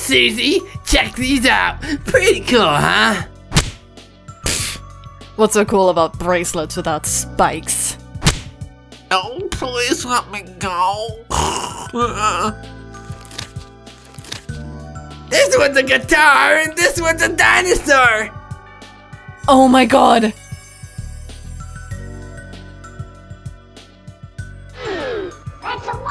Susie, check these out. Pretty cool, huh? What's so cool about bracelets without spikes? Oh, please let me go. This one's a guitar and this one's a dinosaur. Oh my god! That's a